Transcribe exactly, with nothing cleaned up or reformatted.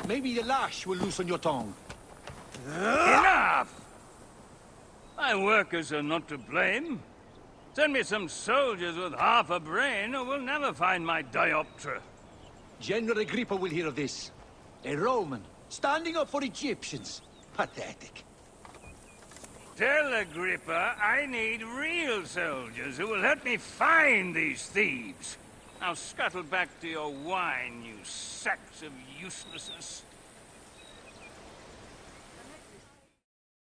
Maybe the lash will loosen your tongue. Enough! My workers are not to blame. Send me some soldiers with half a brain, or we'll never find my dioptra. General Agrippa will hear of this. A Roman, standing up for Egyptians. Pathetic. Tell Agrippa I need real soldiers who will help me find these thieves. Now scuttle back to your wine, you sacks of uselessness.